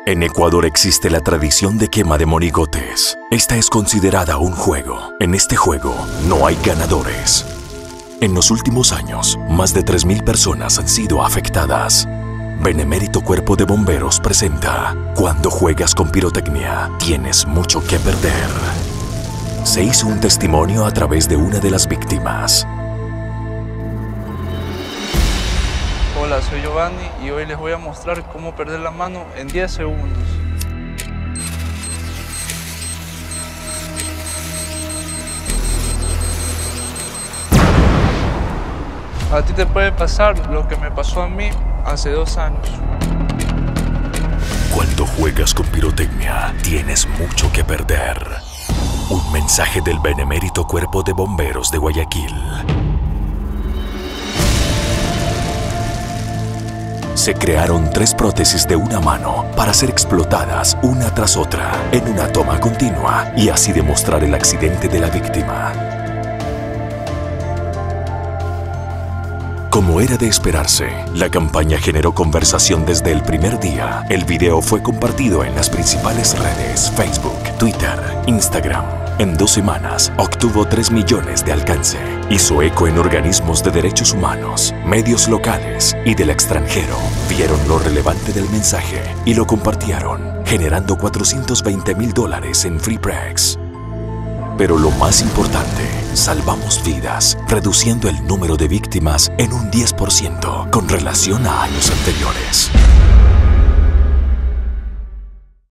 En Ecuador existe la tradición de quema de monigotes. Esta es considerada un juego. En este juego no hay ganadores. En los últimos años, más de 3.000 personas han sido afectadas. Benemérito Cuerpo de Bomberos presenta Cuando juegas con pirotecnia, tienes mucho que perder. Se hizo un testimonio a través de una de las víctimas. Hola, soy Giovanni y hoy les voy a mostrar cómo perder la mano en 10 segundos. A ti te puede pasar lo que me pasó a mí hace 2 años. Cuando juegas con pirotecnia, tienes mucho que perder. Un mensaje del Benemérito Cuerpo de Bomberos de Guayaquil. Se crearon 3 prótesis de una mano para ser explotadas una tras otra en una toma continua y así demostrar el accidente de la víctima. Como era de esperarse, la campaña generó conversación desde el primer día. El video fue compartido en las principales redes Facebook, Twitter, Instagram. En 2 semanas obtuvo 3 millones de alcance. Hizo eco en organismos de derechos humanos, medios locales y del extranjero. Vieron lo relevante del mensaje y lo compartieron, generando $420,000 en Free Press. Pero lo más importante, salvamos vidas, reduciendo el número de víctimas en un 10% con relación a años anteriores.